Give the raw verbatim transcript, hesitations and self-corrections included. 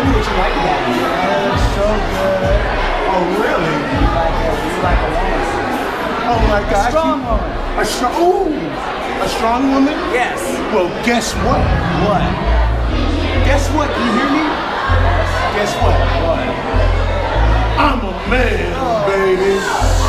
me what you like about me. That's so good. Oh, really? You like a, you like a woman. Oh my A gosh. strong woman. A strong, ooh, a strong woman? Yes. Well, guess what? What? Guess what? Can you hear me? Guess what? What? I'm a man, Oh. baby.